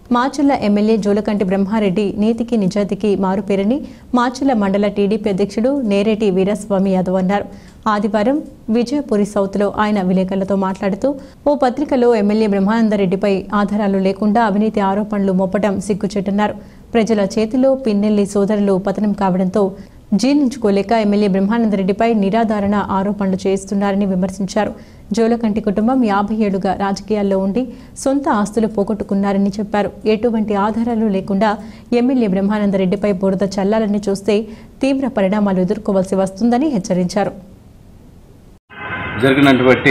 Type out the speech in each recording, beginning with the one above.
Macherla MLA Jolakanti Brahma Reddy నీతికి నిజాయితీకి మారుపేరని మాచర్ల మండల టీడీపీ అధ్యక్షుడు నేరేటి వీరస్వామి యాదవ్ అన్నారు. ఆదివారం విజయపురి సౌత్లో ఆయన విలేకరులతో మాట్లాడుతూ ఓ పత్రికలో ఎమ్మెల్యే బ్రహ్మానందరెడ్డిపై ఆధారాలు లేకుండా అవినీతి ఆరోపణలు మోపడం సిగ్గుచేటన్నారు. ప్రజల చేతిలో పిన్నెల్లి సోదరులు పతనం కావడంతో జీర్ణించుకోలేక ఎమ్మెల్యే బ్రహ్మానందరెడ్డిపై నిరాధారణ ఆరోపణలు చేస్తున్నారని విమర్శించారు. జోలకంటి కుటుంబం 50 ఏళ్లుగా రాజకీయాల్లో ఉండి సొంత ఆస్తులు పోగొట్టుకున్నారని చెప్పారు. ఎటువంటి ఆధారాలు లేకుండా ఎమ్మెల్యే బ్రహ్మానందరెడ్డిపై బురద చల్లాలని చూస్తే తీవ్ర పరిణామాలు ఎదుర్కోవాల్సి వస్తుందని హెచ్చరించారు. జరిగినటువంటి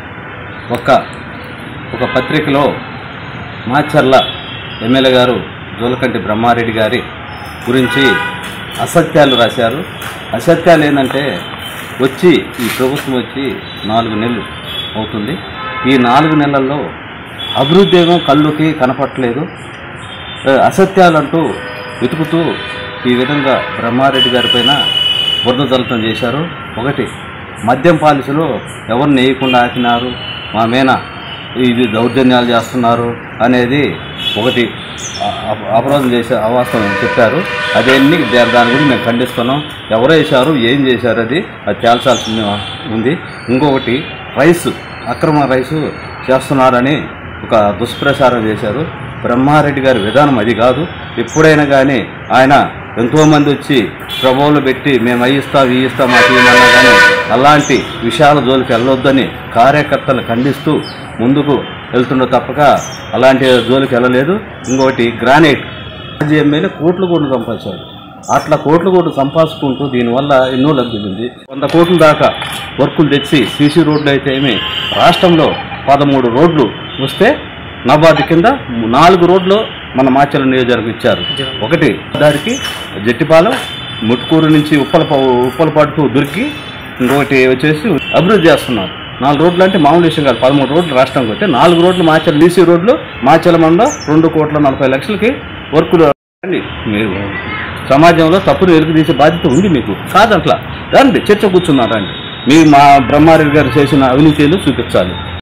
ఒక పత్రికలో మాచర్ల ఎమ్మెల్యే గారు జోలకంటి బ్రహ్మారెడ్డి గారి గురించి అసత్యాలు రాశారు. అసత్యాలు ఏంటంటే ఈ ప్రభుత్వం వచ్చి 4 నెలలు అవుతుంది. ఈ 4 నెలల్లో అభివృద్ధి ఏమో కళ్ళుకి కనపట్లేదు. అసత్యాలంటూ వెతుకుతూ ఈ విధంగా బ్రహ్మారెడ్డి గారి పైన బురద జల్లటం చేశారు. ఒకటి, మద్యం పాలసీలో ఎవరిని వేయకుండా ఆపినారు, మా మీద ఇది దౌర్జన్యాలు చేస్తున్నారు అనేది ఒకటి అపరాధం చేసే అవాస్తవం చెప్పారు. అదేన్ని దాని గురించి మేము ఖండిస్తున్నాం. ఎవరు వేశారు, ఏం చేశారు అది తేల్చాల్సి ఉంది. ఇంకొకటి, అక్రమ రైసు చేస్తున్నారని ఒక దుష్ప్రచారం చేశారు. బ్రహ్మారెడ్డి గారి విధానం అది కాదు. ఎప్పుడైనా కానీ ఆయన ఎంతోమంది వచ్చి ప్రభావాలు పెట్టి మేము అయ్యిస్తాం మాకు ఏమన్నా కానీ అలాంటి విషయాల జోలికి వెళ్ళొద్దని కార్యకర్తలు ఖండిస్తూ ముందుకు వెళ్తుండే తప్పక అలాంటి జోలికి వెళ్ళలేదు. ఇంకొకటి, గ్రానైట్ మాజీ ఎమ్మెల్యే కోట్లు సంపాదించాడు. అట్లా కోట్లు సంపాదించుకుంటూ దీనివల్ల ఎన్నో లబ్ధి ఉంది. 100 కోట్ల దాకా వర్కులు తెచ్చి సీసీ రోడ్లు అయితే రాష్ట్రంలో 13 రోడ్లు వస్తే నబార్డు కింద 4 రోడ్లు మన మాచర్ల నియోజకవర్గం ఇచ్చారు. ఒకటి దానికి జట్టిపాలెం ముట్కూరు నుంచి ఉప్పలపాటుకు దొరికి, ఇంకొకటి వచ్చేసి అభివృద్ధి చేస్తున్నారు. 4 రోడ్లు అంటే మామూలు విషయం కాదు. 13 రోడ్లు రాష్ట్రానికి వస్తే 4 రోడ్లు మాచర్ల డీసీ రోడ్లు మాచర్ల మండలం 2,40,00,000కి వర్కులు. మీరు సమాజంలో తప్పును వెలుగు తీసే బాధ్యత ఉంది మీకు. కాదంట్లా రండి, చర్చ కూర్చున్నారండి. మీరు మా బ్రహ్మారెడ్డి గారు చేసిన అవినీతిని చూపించాలి.